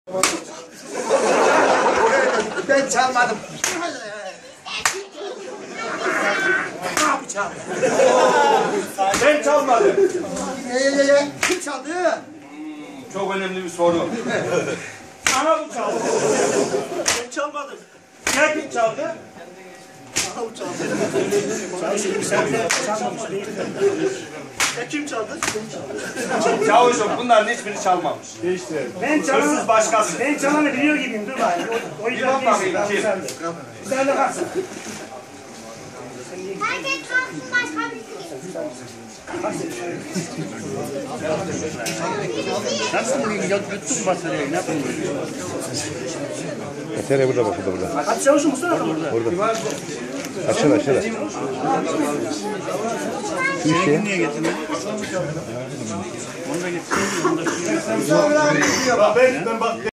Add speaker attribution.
Speaker 1: Ben çalmadım. Abi çaldı.
Speaker 2: Ben çalmadım.
Speaker 1: Kim çaldı?
Speaker 2: Çok önemli bir soru. Ana bu çaldı.
Speaker 3: Ben çalmadım.
Speaker 2: Ya kim çaldı?
Speaker 3: Aha bu çaldı. Ya kim çaldı?
Speaker 2: Çavuşum bunların hiçbirini çalmamış.
Speaker 4: Ben çalanı,
Speaker 2: Hırsız başkası.
Speaker 4: ben çalanı biliyor gibiyim. Dur bari. O
Speaker 2: Bir bak bakayım kim?
Speaker 4: Sen de kalksın.
Speaker 5: Herkes kalsın başka
Speaker 6: Nasıl bugün yuttuk bataryayı? Ne yapayım?
Speaker 7: Batarya burada bak burada.
Speaker 4: Hadi çavuşum Mustafa adam burada.
Speaker 7: Burada. Aşağıda aşağıda. Şu işe.
Speaker 6: Niye getirdin? Onu da getirdim.
Speaker 1: Sonra gidiyor bak.
Speaker 2: Ben bak.